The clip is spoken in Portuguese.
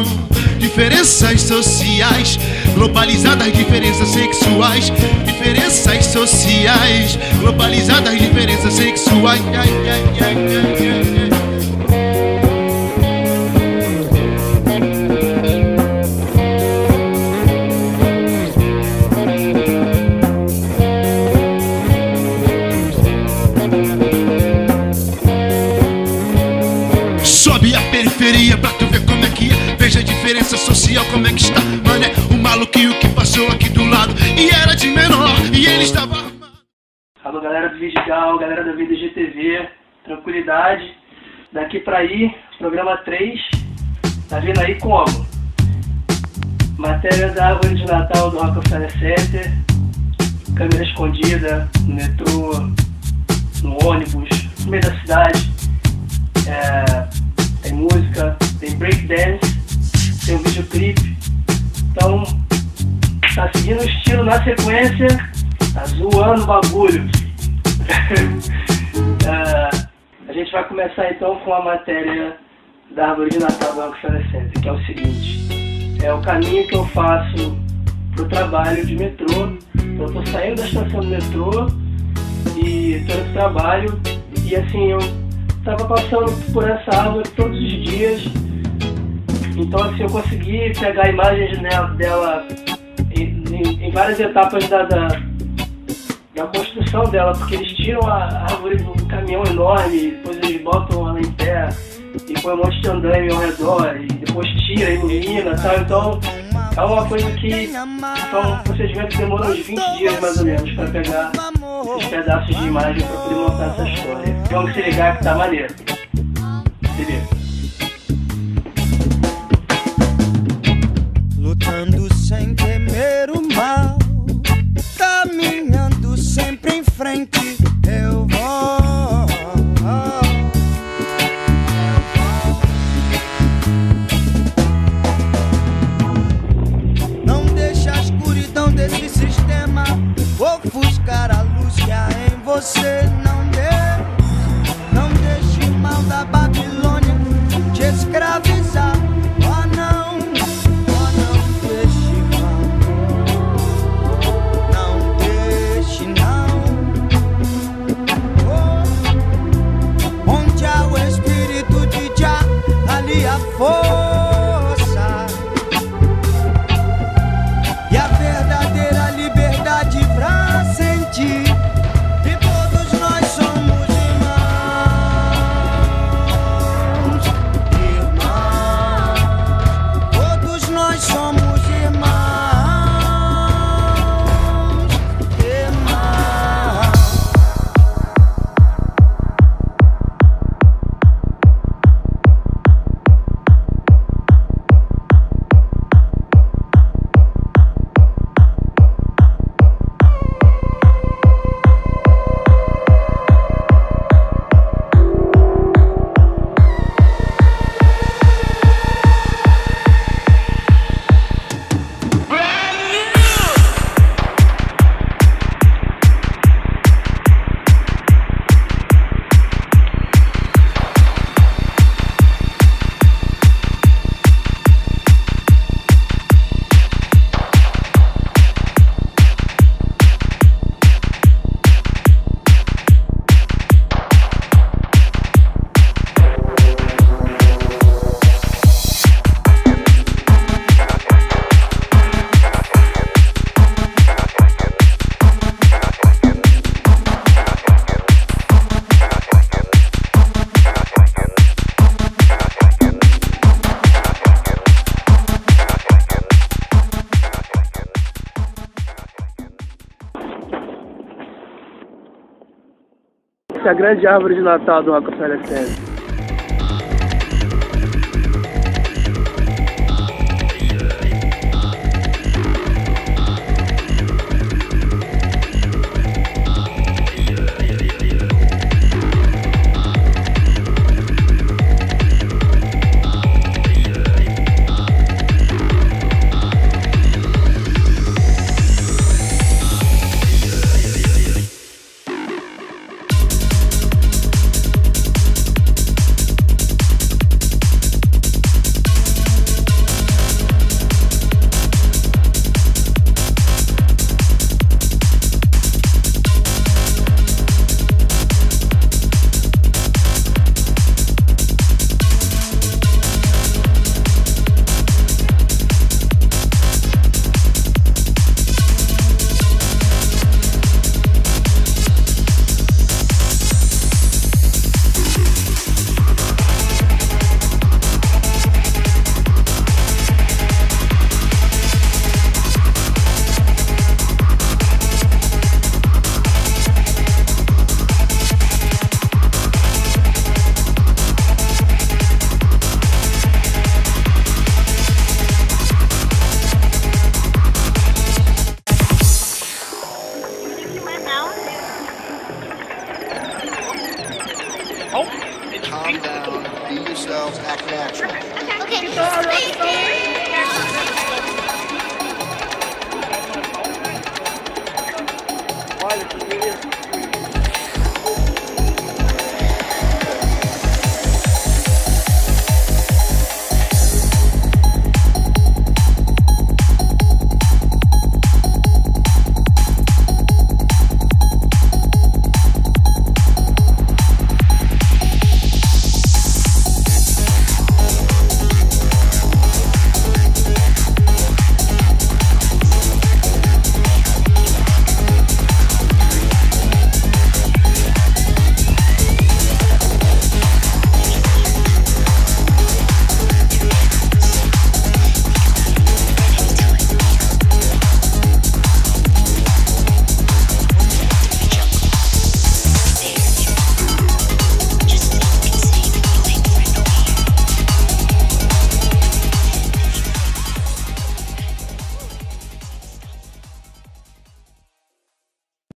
Diferenças sociais, globalizadas, diferenças sexuais. Diferenças sociais, globalizadas, diferenças sexuais. Sobe a periferia pra tu ver como é que é. Veja a diferença social, como é que está. Mano, é o maluquinho que passou aqui do lado e era de menor e ele estava armado. Alô, galera do Vidigal, galera da Vida GTV, tranquilidade. Daqui pra aí, programa 3, tá vindo aí como? Matéria da árvore de Natal do Rockefeller Center, câmera escondida no metrô, no ônibus, no meio da cidade. Tem música, tem breakdance, tem um videoclipe. Então, tá seguindo o estilo na sequência, tá zoando o bagulho. A gente vai começar então com a matéria da árvore de Natal do Rockefeller Center, que é o seguinte: é o caminho que eu faço pro trabalho de metrô. Então, eu tô saindo da estação do metrô e tô no trabalho, e assim, eu tava passando por essa árvore todos os dias. Então assim, eu consegui pegar imagens dela em várias etapas da construção dela, porque eles tiram a árvore do caminhão enorme, depois eles botam ela em pé e põe um monte de andaime ao redor, e depois tira, ilumina, tal. Então é uma coisa que é um procedimento que demora uns 20 dias mais ou menos para pegar esses pedaços de imagem para poder montar essa história. Vamos se ligar que tá maneiro. Se liga. Lutando sem temer o mal, caminhando sempre em frente, eu vou. Não deixa a escuridão desse sistema ofuscar a luz que há em você. Não deixe o mal da Babilônia te escravizar. Oh não deixe mal, não deixe não. Oh, onde há o espírito de Jah, ali a força e a verdadeira liberdade pra sentir. E todos nós somos irmãos, todos nós somos irmãos, Essa é a grande árvore de Natal do Rockefeller Center.